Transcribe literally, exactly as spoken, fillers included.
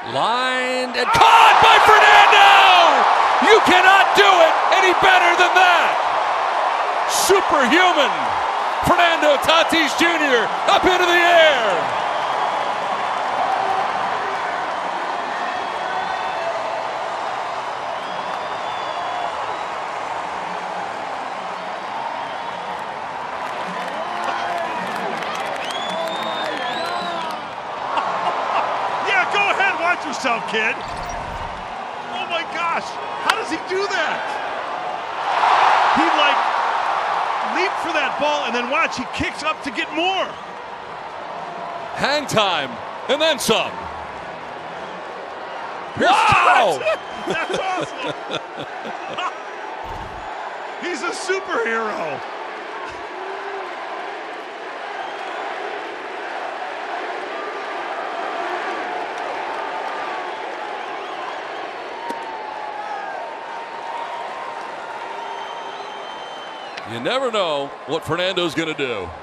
Lined and caught by Fernando! You cannot do it any better than that! Superhuman! Fernando Tatis Junior up into the air! Watch yourself, kid. Oh my gosh, how does he do that? He like leaped for that ball and then watch, he kicks up to get more. Hang time and then some. Wow! That's awesome. He's a superhero. You never know what Fernando's going to do.